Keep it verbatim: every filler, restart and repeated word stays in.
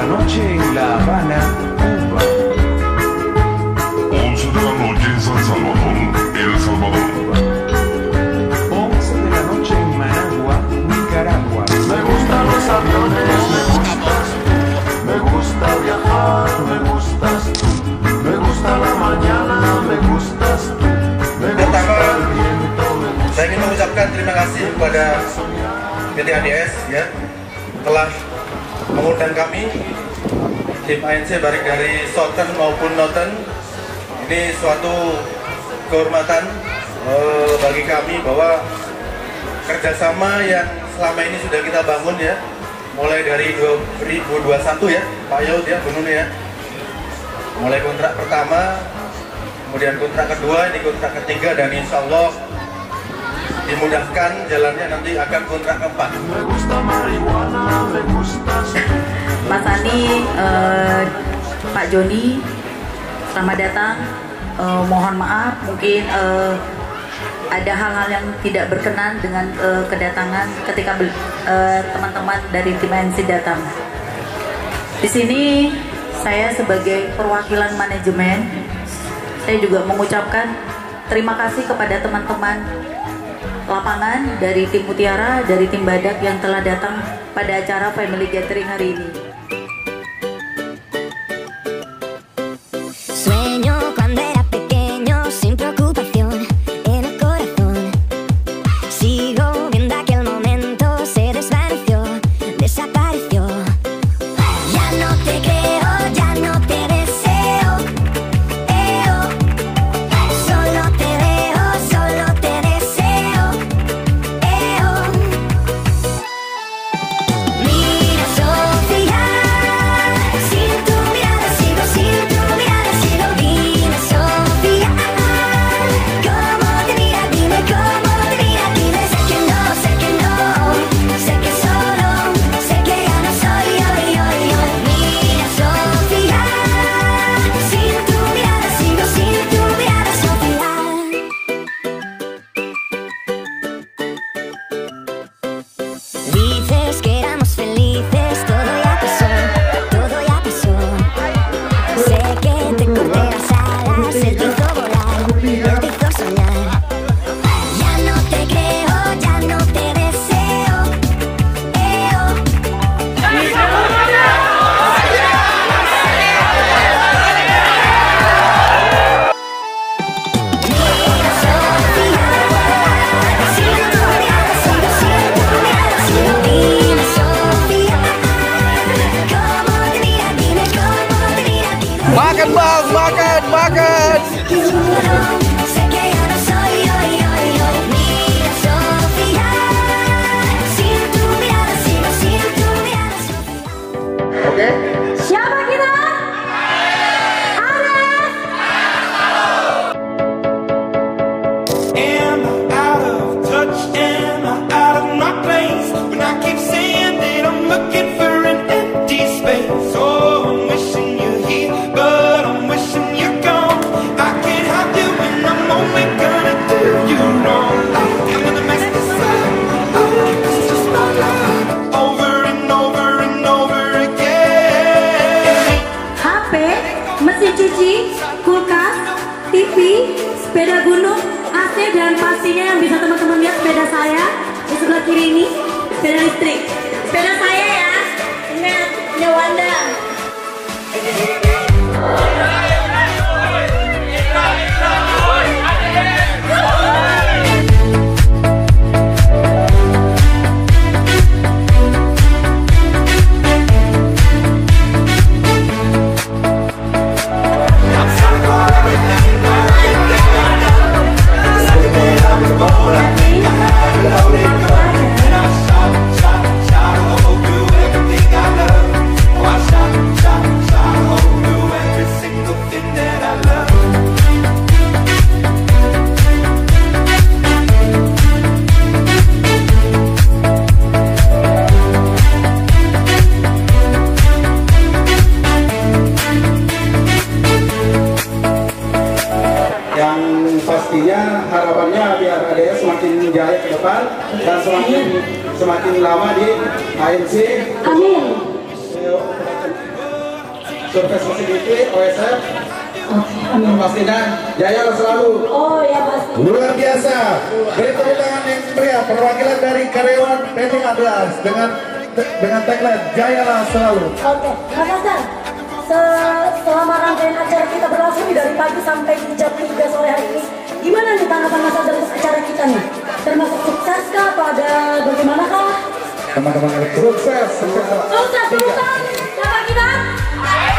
la noche en La Habana, Cuba. once de la noche en San Salvador, El Salvador. once de la noche en Managua, Nicaragua. Me gustan los aviones, me gustas tú. Me gusta viajar, me gustas tú. Me gusta la mañana, me gustas tú. Me gusta el viento, me gusta. Saya ingin mengucapkan terima kasih kepada P T A D S ya telah mengundang kami tim A N C baik dari Southern maupun Northern. Ini suatu kehormatan uh, bagi kami bahwa kerjasama yang selama ini sudah kita bangun ya, mulai dari dua ribu dua puluh satu ya Pak Yaud ya, Gunung ya, mulai kontrak pertama, kemudian kontrak kedua, ini kontrak ketiga, dan insya Allah dimudahkan jalannya nanti akan kontrak keempat. Mas Ani, eh, Pak Joni, selamat datang. Eh, mohon maaf, mungkin eh, ada hal-hal yang tidak berkenan dengan eh, kedatangan ketika eh, teman-teman dari tim A N C datang. Di sini saya sebagai perwakilan manajemen, saya juga mengucapkan terima kasih kepada teman-teman lapangan dari tim Mutiara, dari tim Badak yang telah datang pada acara Family Gathering hari ini. Sueño cuando era pequeño sin preocupación en el corazón. Sigo viendo aquel momento, se desvaneció, desapareció. Ya no te creo, ya no te deseo. Eo. Solo te veo, solo te deseo. Eo. Mira Sofía, sin tu mirada sigo, sin tu mirada sigo. Dime Sofía, cómo te mira, dime cómo te mira, dime. Sé que no, sé que no, sé que solo, sé que ya no soy yo, yo, yo. Mira Sofía, sin tu mirada sigo, sin tu mirada Sofía. Dices que éramos felices, todo ya pasó, todo ya pasó. Sé que te corté las alas, él te hizo volar, él te hizo soñar. Ya no te creo, ya no te deseo. Eo. Mira Sofía, sin tu mirada sigo, sin tu mirada sigo. Dime Sofía, cómo te mira, dime cómo te mira, dime. Makan bang, makan, makan. Sé que ya no soy yo, yo, yo. Mira Sofía, sin tu mirada sigo, sin tu mirada Sofía. Oke. Siapa kita? Am I out of touch? Am I out of my place? When I keep saying that I'm looking for an empty space. Oh, I'm wishing you're here, but I'm wishing you're gone. I can't have you and I'm only gonna do you wrong. I'm gonna mess this up. Oh, this is just my life. Over and over and over again. H P, mesin cuci, kulkas, T V, sepeda gunung, A C, dan pastinya yang bisa teman-teman lihat sepeda saya di sebelah kiri ini, sepeda listrik. Sepeda saya ya, ingat, punya Wanda. pastinya harapannya biar A D S semakin jaya ke depan dan semakin semakin lama di A N C. Amin. sukses positif, O S F. Oke, amin. Pastinya jaya selalu. Oh ya pasti. Luar biasa. Beri tepuk tangan yang meriah perwakilan dari karyawan P T Atlas dengan dengan tagline jayalah selalu. Oke, Mas Hasan. Se- selama rangkaian acara kita berlangsung dari pagi sampai di jam tiga sore hari ini, gimana nih tanggapan Mas Hasan untuk acara kita nih? Termasuk sukses kah atau ada bagaimana kah? Teman-teman Sukses. Sukses, sukses. Siapa kita?